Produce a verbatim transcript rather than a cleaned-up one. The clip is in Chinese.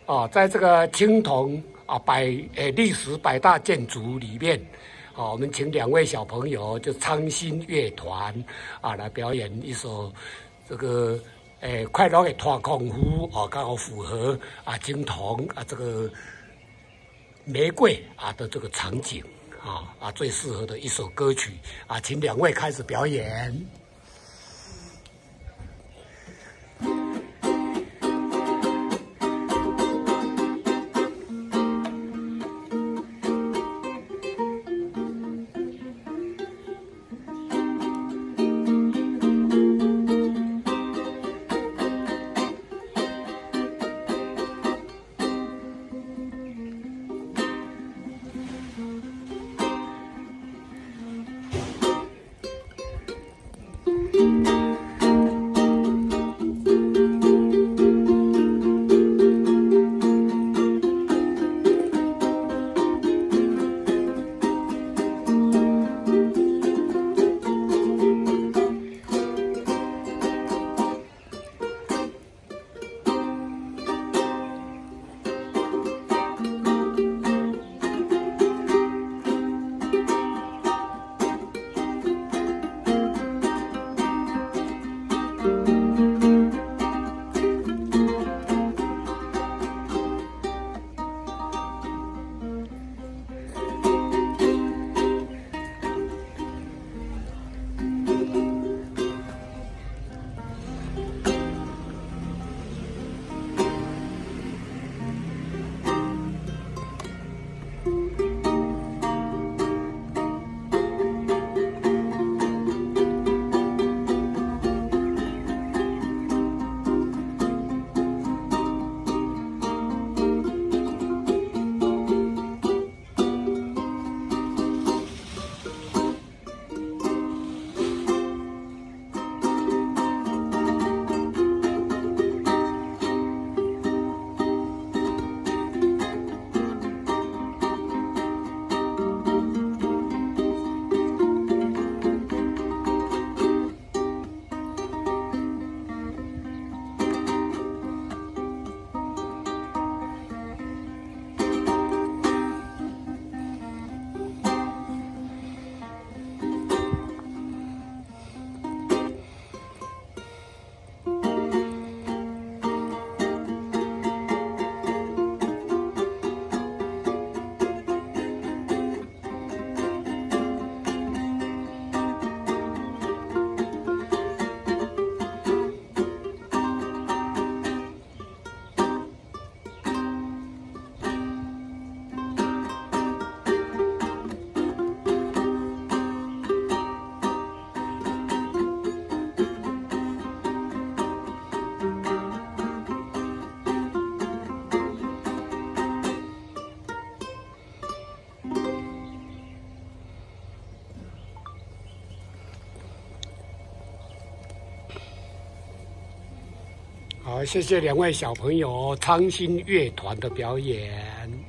啊，在这个青铜啊百诶历史百大建筑里面，啊，我们请两位小朋友就昌新乐团啊来表演一首这个诶快乐的拖空舞啊，刚好符合啊青铜啊这个玫瑰啊的这个场景啊啊最适合的一首歌曲啊，请两位开始表演。好，谢谢两位小朋友昌新乐团的表演。